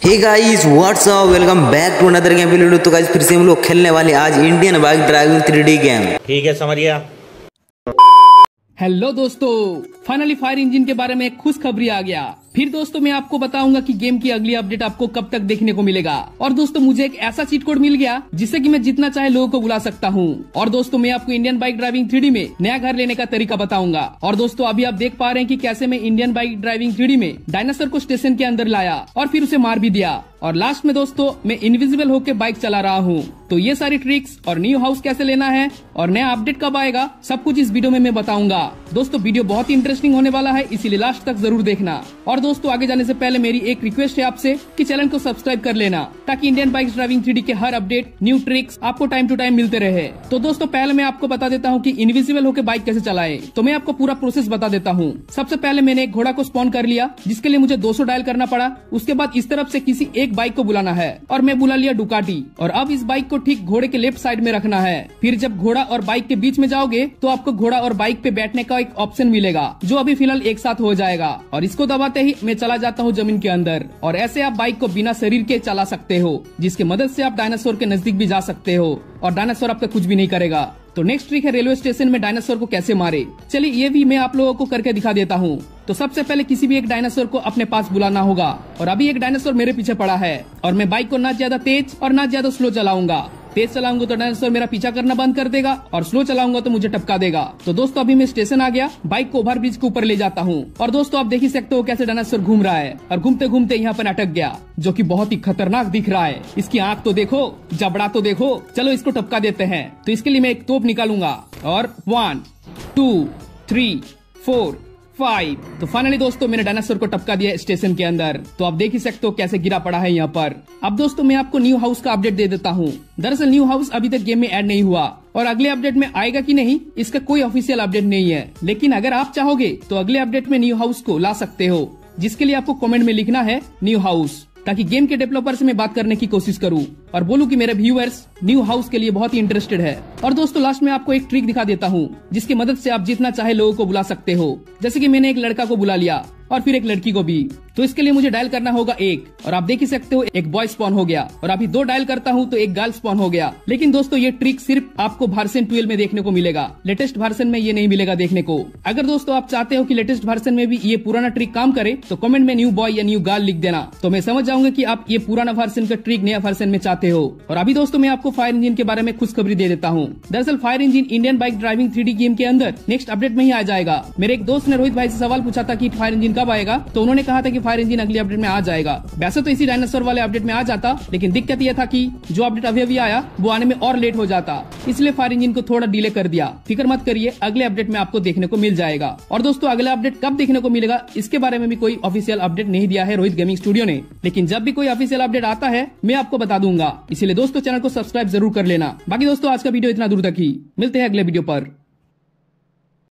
Hey guys what's up, welcome back to another game video. तो guys फिर से हम लोग खेलने वाले आज Indian bike driving 3D game. ठीक है, समझ गया। हेलो दोस्तों, फाइनली फायर इंजन के बारे में एक खुशखबरी आ गया। फिर दोस्तों मैं आपको बताऊंगा कि गेम की अगली अपडेट आपको कब तक देखने को मिलेगा। और दोस्तों मुझे एक ऐसा चीट कोड मिल गया जिससे कि मैं जितना चाहे लोगों को बुला सकता हूं। और दोस्तों मैं आपको इंडियन बाइक ड्राइविंग 3D में नया घर लेने का तरीका बताऊंगा। और दोस्तों अभी आप देख पा रहे हैं कि कैसे मैं इंडियन बाइक ड्राइविंग 3D में डायनासोर को स्टेशन के अंदर लाया और फिर उसे मार भी दिया। और लास्ट में दोस्तों मैं इनविजिबल होकर बाइक चला रहा हूँ। तो ये सारी ट्रिक्स और न्यू हाउस कैसे लेना है और नया अपडेट कब आएगा, सब कुछ इस वीडियो में मैं बताऊंगा। दोस्तों वीडियो बहुत ही इंटरेस्टिंग होने वाला है, इसीलिए लास्ट तक जरूर देखना। और दोस्तों आगे जाने से पहले मेरी एक रिक्वेस्ट है आपसे कि चैनल को सब्सक्राइब कर लेना, ताकि इंडियन बाइक ड्राइविंग 3D के हर अपडेट, न्यू ट्रिक्स आपको टाइम टू टाइम मिलते रहे। तो दोस्तों पहले मैं आपको बता देता हूँ कि इनविजिबल होकर बाइक कैसे चलाए। तो मैं आपको पूरा प्रोसेस बता देता हूँ। सबसे पहले मैंने एक घोड़ा को स्पॉन कर लिया, जिसके लिए मुझे 200 डायल करना पड़ा। उसके बाद इस तरफ से किसी एक बाइक को बुलाना है और मैं बुला लिया डुकाटी। और अब इस बाइक को ठीक घोड़े के लेफ्ट साइड में रखना है। फिर जब घोड़ा और बाइक के बीच में जाओगे तो आपको घोड़ा और बाइक पे बैठने का एक ऑप्शन मिलेगा, जो अभी फिलहाल एक साथ हो जाएगा। और इसको दबाते ही मैं चला जाता हूँ जमीन के अंदर। और ऐसे आप बाइक को बिना शरीर के चला सकते हो, जिसकी मदद से आप डायनासोर के नजदीक भी जा सकते हो और डायनासोर आपका कुछ भी नहीं करेगा। तो नेक्स्ट ट्रिक है रेलवे स्टेशन में डायनासोर को कैसे मारे। चलिए ये भी मैं आप लोगों को करके दिखा देता हूँ। तो सबसे पहले किसी भी एक डायनासोर को अपने पास बुलाना होगा। और अभी एक डायनासोर मेरे पीछे पड़ा है और मैं बाइक को ना ज्यादा तेज और ना ज्यादा स्लो चलाऊंगा। तेज चलाऊंगा तो डायनासोर मेरा पीछा करना बंद कर देगा और स्लो चलाऊंगा तो मुझे टपका देगा। तो दोस्तों अभी मैं स्टेशन आ गया, बाइक को ओवर ब्रिज के ऊपर ले जाता हूँ। और दोस्तों आप देख ही सकते हो कैसे डायनासोर घूम रहा है और घूमते घूमते यहाँ पर अटक गया, जो कि बहुत ही खतरनाक दिख रहा है। इसकी आंख तो देखो, जबड़ा तो देखो। चलो इसको टपका देते हैं। तो इसके लिए मैं एक तोप निकालूंगा और 1 2 3 4 5। तो फाइनली दोस्तों मैंने डायनासोर को टपका दिया स्टेशन के अंदर। तो आप देख ही सकते हो कैसे गिरा पड़ा है यहाँ पर। अब दोस्तों मैं आपको न्यू हाउस का अपडेट दे देता हूँ। दरअसल न्यू हाउस अभी तक गेम में ऐड नहीं हुआ और अगले अपडेट में आएगा कि नहीं इसका कोई ऑफिशियल अपडेट नहीं है। लेकिन अगर आप चाहोगे तो अगले अपडेट में न्यू हाउस को ला सकते हो, जिसके लिए आपको कमेंट में लिखना है न्यू हाउस, ताकि गेम के डेवलपर से मैं बात करने की कोशिश करूं और बोलूं कि मेरे व्यूअर्स न्यू हाउस के लिए बहुत ही इंटरेस्टेड है। और दोस्तों लास्ट में आपको एक ट्रिक दिखा देता हूं, जिसकी मदद से आप जितना चाहे लोगों को बुला सकते हो। जैसे कि मैंने एक लड़का को बुला लिया और फिर एक लड़की को भी। तो इसके लिए मुझे डायल करना होगा 1 और आप देख ही सकते हो एक बॉय स्पॉन हो गया। और अभी 2 डायल करता हूँ तो एक गर्ल स्पॉन हो गया। लेकिन दोस्तों ये ट्रिक सिर्फ आपको वर्जन 12 में देखने को मिलेगा, लेटेस्ट वर्जन में ये नहीं मिलेगा देखने को। अगर दोस्तों आप चाहते हो कि लेटेस्ट वर्जन में भी ये पुराना ट्रिक काम करे तो कमेंट में न्यू बॉय या न्यू गर्ल लिख देना, तो मैं समझ जाऊंगा कि आप ये पुराना वर्जन का ट्रिक नया वर्जन में चाहते हो। और अभी दोस्तों मैं आपको फायर इंजन के बारे में खुशखबरी दे देता हूँ। दरअसल fire engine Indian bike driving 3D game के अंदर नेक्स्ट अपडेट में ही आ जाएगा। मेरे एक दोस्त ने रोहित भाई से सवाल पूछा था कि फायर इंजन कब आएगा, तो उन्होंने कहा था कि फायर इंजन अगले अपडेट में आ जाएगा। वैसे तो इसी डायनासोर वाले अपडेट में आ जाता, लेकिन दिक्कत यह था कि जो अपडेट अभी आया वो आने में और लेट हो जाता, इसलिए फायर इंजन को थोड़ा डिले कर दिया। फिक्र मत करिए, अगले अपडेट में आपको देखने को मिल जाएगा। और दोस्तों अगला अपडेट कब देखने को मिलेगा इसके बारे में भी कोई ऑफिशियल अपडेट नहीं दिया है रोहित गेमिंग स्टूडियो ने। लेकिन जब भी कोई ऑफिशियल अपडेट आता है मैं आपको बता दूंगा, इसलिए दोस्तों चैनल को सब्सक्राइब जरूर कर लेना। बाकी दोस्तों आज का वीडियो इतना दूर तक ही, मिलते हैं अगले वीडियो पर।